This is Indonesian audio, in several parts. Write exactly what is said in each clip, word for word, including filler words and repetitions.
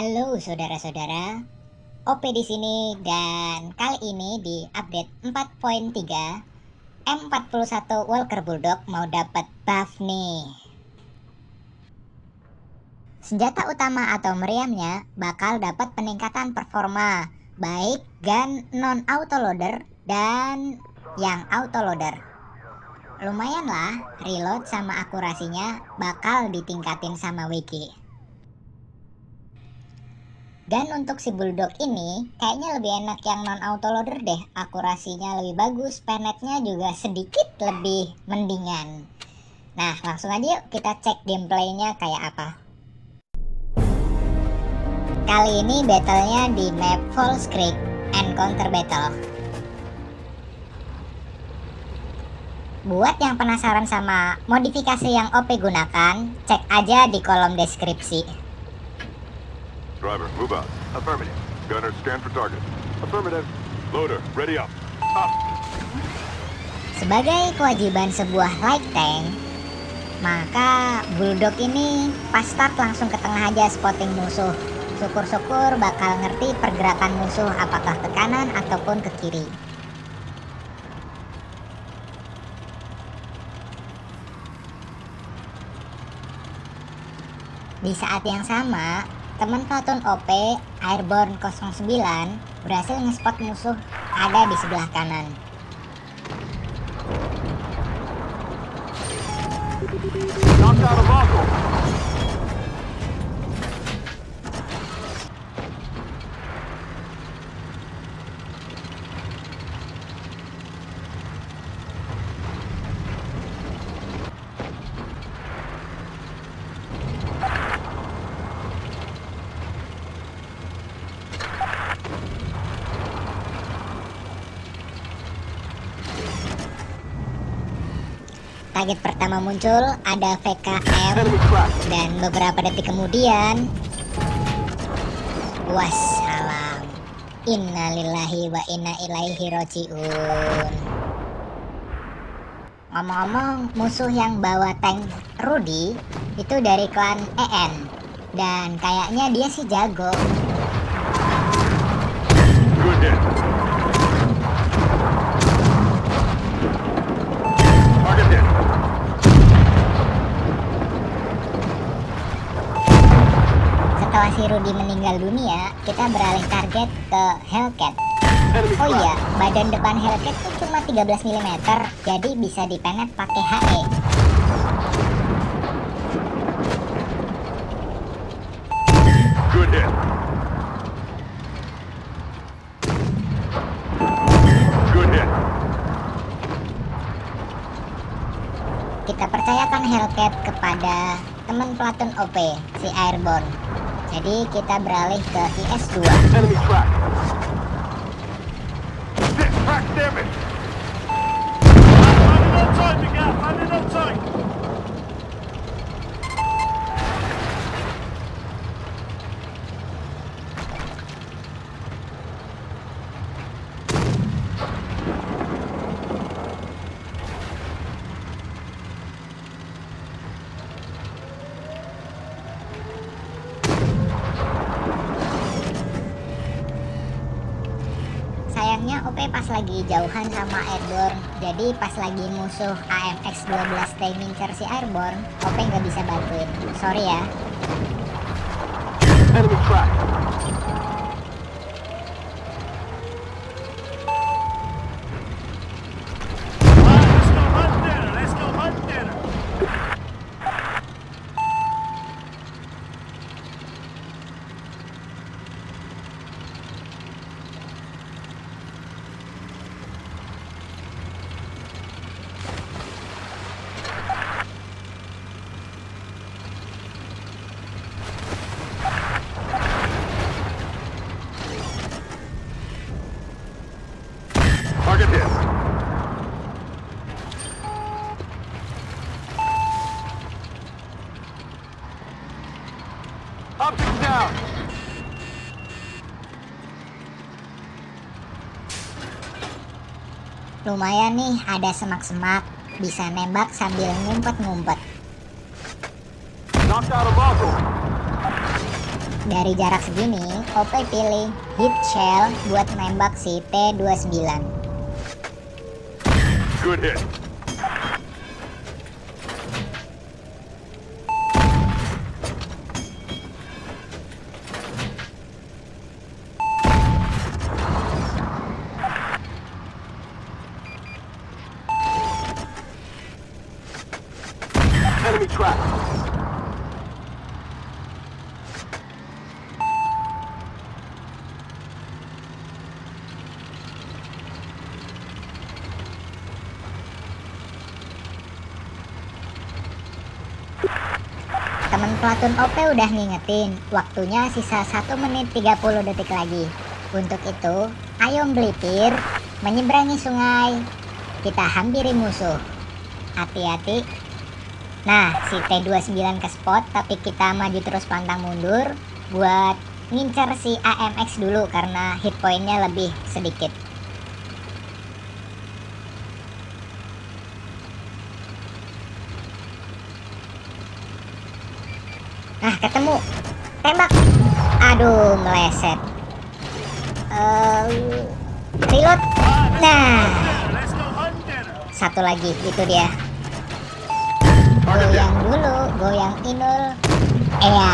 Halo saudara-saudara, O P di sini dan kali ini di update empat titik tiga M empat puluh satu Walker Bulldog mau dapat buff nih. Senjata utama atau meriamnya bakal dapat peningkatan performa baik gun non autoloader dan yang autoloader. Lumayan lah, reload sama akurasinya bakal ditingkatin sama W G. Dan untuk si Bulldog ini kayaknya lebih enak yang non autoloader deh. Akurasinya lebih bagus, penetnya juga sedikit lebih mendingan. Nah langsung aja yuk kita cek gameplaynya kayak apa. Kali ini battlenya di map Falls Creek Encounter Battle. Buat yang penasaran sama modifikasi yang O P gunakan, cek aja di kolom deskripsi. Driver, move out. Affirmative. Gunner, scan for target. Affirmative. Loader, ready up. Up. Sebagai kewajiban sebuah light tank, maka Bulldog ini pas start langsung ke tengah aja spotting musuh. Syukur-syukur bakal ngerti pergerakan musuh apakah ke kanan ataupun ke kiri. Di saat yang sama, teman platoon O P Airborne nol sembilan berhasil nge-spot musuh ada di sebelah kanan. Knocked out a vehicle. Target pertama muncul ada V K M dan beberapa detik kemudian wassalam, innalillahi wa inna ilaihi rojiun. Ngomong-ngomong, musuh yang bawa tank Rudy itu dari klan E N dan kayaknya dia sih jago. Good hit. Target hit. Setelah si Rudy meninggal dunia, kita beralih target ke Hellcat. Oh iya, badan depan Hellcat itu cuma tiga belas milimeter, jadi bisa dipenet pakai H E. Good hit. Good hit. Kita percayakan Hellcat kepada teman platoon O P, si Airborne. Jadi kita beralih ke I S dua. Enemy track. Shit, track damage. Running on time, Miguel. Running on time. Sayangnya O P pas lagi jauhan sama Airborne, jadi pas lagi musuh A M X dua belas T ngincer si Airborne, O P nggak bisa bantuin. Sorry ya. Enemy track. Let's go hunt dinner. Let's go hunt dinner. Target hit. Optics down. Lumayan nih, ada semak-semak, bisa nembak sambil ngumpet-ngumpet. Knocked out a vehicle. Dari jarak segini, O P pilih hit shell buat nembak si T dua puluh sembilan. Good hit. Enemy trapped. Temen pelatun O P udah ngingetin, waktunya sisa satu menit tiga puluh detik lagi. Untuk itu, ayo melipir, menyeberangi sungai, kita hampiri musuh. Hati-hati. Nah, si T dua puluh sembilan ke spot, tapi kita maju terus pantang mundur buat ngincer si A M X dulu karena hit pointnya lebih sedikit. Nah, ketemu. Tembak. Aduh, meleset. Uh, reload. Nah, satu lagi, itu dia. Goyang dulu, goyang inul. Iya.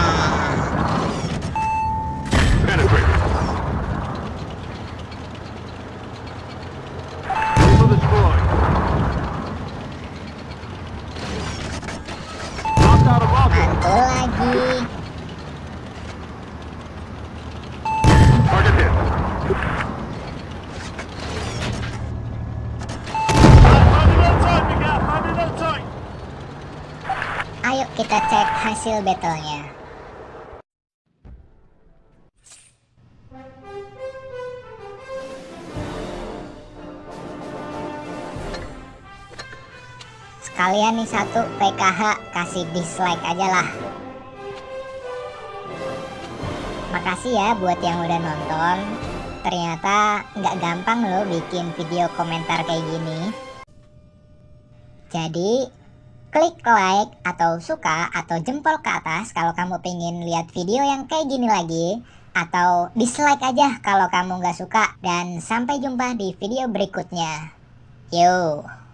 Mantul lagi. Ayo kita cek hasil battle-nya. Sekalian nih satu P K H kasih dislike aja lah. Makasih ya buat yang udah nonton. Ternyata nggak gampang loh bikin video komentar kayak gini. Jadi klik like atau suka atau jempol ke atas kalau kamu pengen lihat video yang kayak gini lagi. Atau dislike aja kalau kamu nggak suka. Dan sampai jumpa di video berikutnya. Yo.